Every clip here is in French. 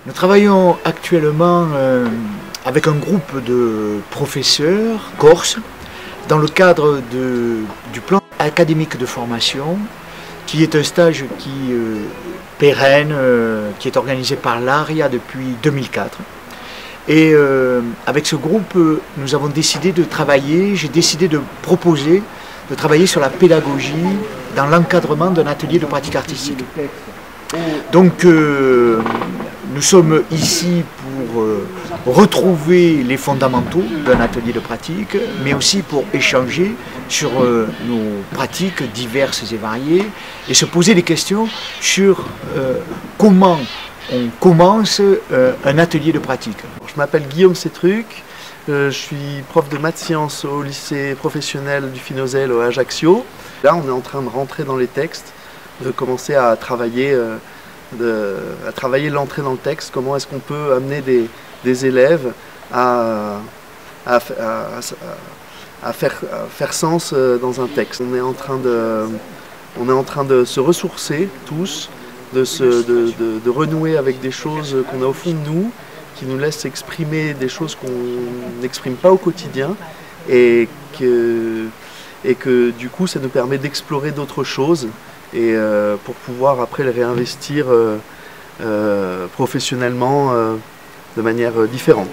Nous travaillons actuellement avec un groupe de professeurs corses dans le cadre du plan académique de formation, qui est un stage pérenne, qui est organisé par l'ARIA depuis 2004. Et avec ce groupe, nous avons décidé de travailler, j'ai décidé de proposer de travailler sur la pédagogie dans l'encadrement d'un atelier de pratique artistique. Donc nous sommes ici pour retrouver les fondamentaux d'un atelier de pratique, mais aussi pour échanger sur nos pratiques diverses et variées et se poser des questions sur comment on commence un atelier de pratique. Je m'appelle Guillaume Cetruc, je suis prof de maths sciences au lycée professionnel du Phinozel à Ajaccio. Là on est en train de rentrer dans les textes, de commencer à travailler l'entrée dans le texte, comment est-ce qu'on peut amener des élèves à faire sens dans un texte. On est en train de se ressourcer tous, de renouer avec des choses qu'on a au fond de nous, qui nous laissent exprimer des choses qu'on n'exprime pas au quotidien et que du coup ça nous permet d'explorer d'autres choses et pour pouvoir après les réinvestir professionnellement de manière différente.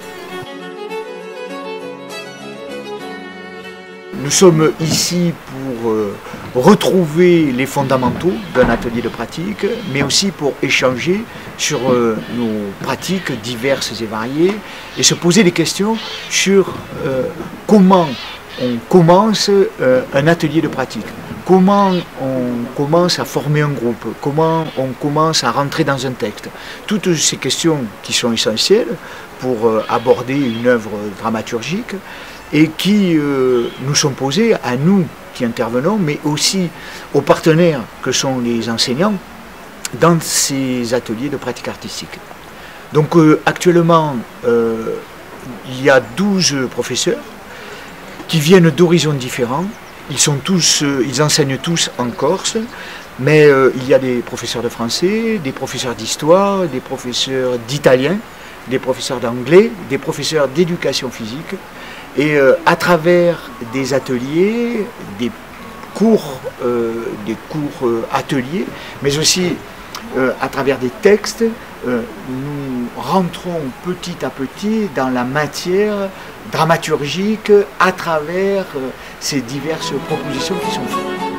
Nous sommes ici pour retrouver les fondamentaux d'un atelier de pratique, mais aussi pour échanger sur nos pratiques diverses et variées et se poser des questions sur comment on commence un atelier de pratique. Comment on commence à former un groupe, comment on commence à rentrer dans un texte. Toutes ces questions qui sont essentielles pour aborder une œuvre dramaturgique et qui nous sont posées à nous qui intervenons, mais aussi aux partenaires que sont les enseignants dans ces ateliers de pratique artistique. Donc actuellement, il y a 12 professeurs qui viennent d'horizons différents. Ils enseignent tous en Corse, mais il y a des professeurs de français, des professeurs d'histoire, des professeurs d'italien, des professeurs d'anglais, des professeurs d'éducation physique. Et à travers des ateliers, des cours ateliers, mais aussi à travers des textes, nous rentrons petit à petit dans la matière dramaturgique à travers ces diverses propositions qui sont faites.